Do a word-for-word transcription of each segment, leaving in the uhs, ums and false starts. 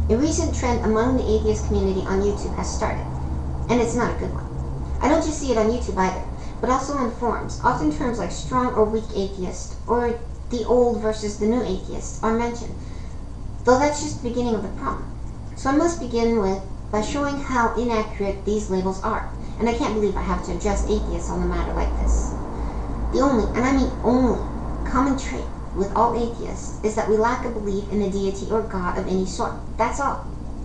A recent trend among the atheist community on YouTube has started, and it's not a good one. I don't just see it on YouTube either, but also on forums. Often terms like strong or weak atheist, or the old versus the new atheist are mentioned, though that's just the beginning of the problem. So I must begin with by showing how inaccurate these labels are, and I can't believe I have to address atheists on a matter like this. The only, and I mean only, common trait with all atheists is that we lack a belief in a deity or God of any sort. That's all.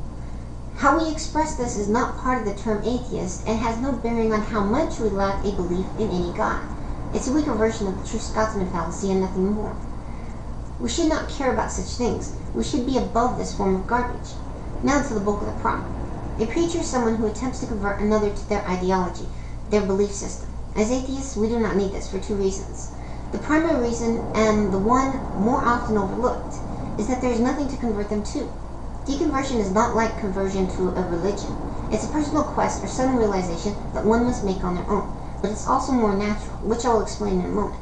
How we express this is not part of the term atheist and has no bearing on how much we lack a belief in any God. It's a weaker version of the true Scotsman fallacy and nothing more. We should not care about such things. We should be above this form of garbage. Now to the bulk of the problem. A preacher is someone who attempts to convert another to their ideology, their belief system. As atheists, we do not need this for two reasons. The primary reason, and the one more often overlooked, is that there is nothing to convert them to. Deconversion is not like conversion to a religion. It's a personal quest or sudden realization that one must make on their own, but it's also more natural, which I will explain in a moment.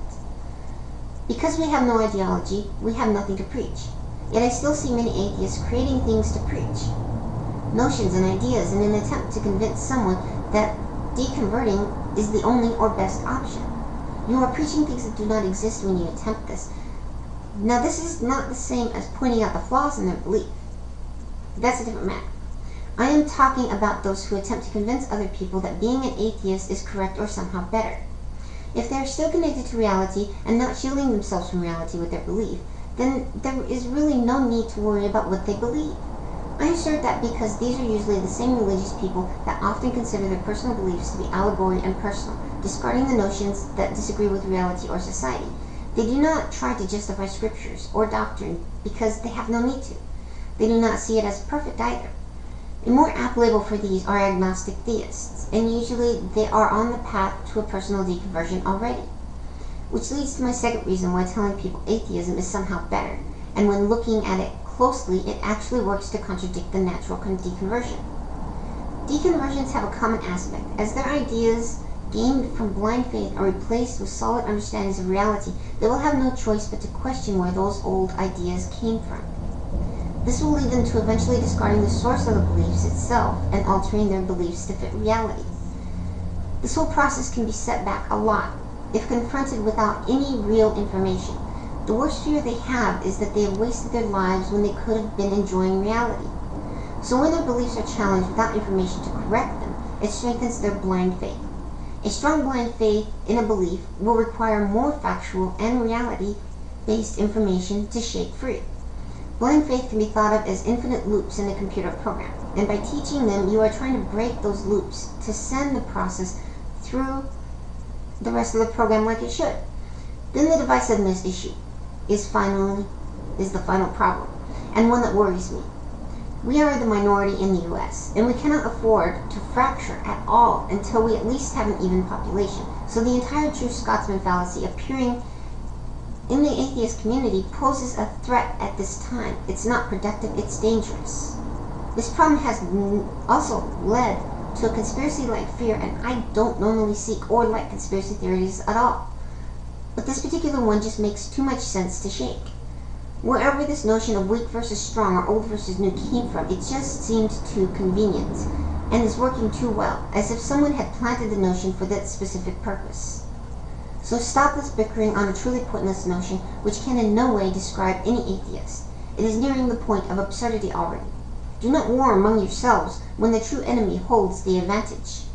Because we have no ideology, we have nothing to preach. Yet I still see many atheists creating things to preach, notions and ideas, in an attempt to convince someone that deconverting is the only or best option. You are preaching things that do not exist when you attempt this. Now this is not the same as pointing out the flaws in their belief. That's a different matter. I am talking about those who attempt to convince other people that being an atheist is correct or somehow better. If they are still connected to reality and not shielding themselves from reality with their belief, then there is really no need to worry about what they believe. I assert that because these are usually the same religious people that often consider their personal beliefs to be allegory and personal, discarding the notions that disagree with reality or society. They do not try to justify scriptures or doctrine because they have no need to. They do not see it as perfect either. A more apt label for these are agnostic theists, and usually they are on the path to a personal deconversion already. Which leads to my second reason why telling people atheism is somehow better, and when looking at it closely, it actually works to contradict the natural deconversion. Deconversions have a common aspect. As their ideas gained from blind faith are replaced with solid understandings of reality, they will have no choice but to question where those old ideas came from. This will lead them to eventually discarding the source of the beliefs itself and altering their beliefs to fit reality. This whole process can be set back a lot if confronted without any real information. The worst fear they have is that they have wasted their lives when they could have been enjoying reality. So when their beliefs are challenged without information to correct them, it strengthens their blind faith. A strong blind faith in a belief will require more factual and reality-based information to shake free. Blind faith can be thought of as infinite loops in a computer program, and by teaching them, you are trying to break those loops to send the process through the rest of the program like it should. Then the divisiveness issue is finally is the final problem, and one that worries me. We are the minority in the U S, and we cannot afford to fracture at all until we at least have an even population. So the entire true Scotsman fallacy appearing in the atheist community poses a threat at this time. It's not productive, it's dangerous. This problem has also led to a conspiracy-like fear, and I don't normally seek or like conspiracy theories at all. But this particular one just makes too much sense to shake. Wherever this notion of weak versus strong or old versus new came from, it just seemed too convenient and is working too well, as if someone had planted the notion for that specific purpose. So stop this bickering on a truly pointless notion which can in no way describe any atheist. It is nearing the point of absurdity already. Do not war among yourselves when the true enemy holds the advantage.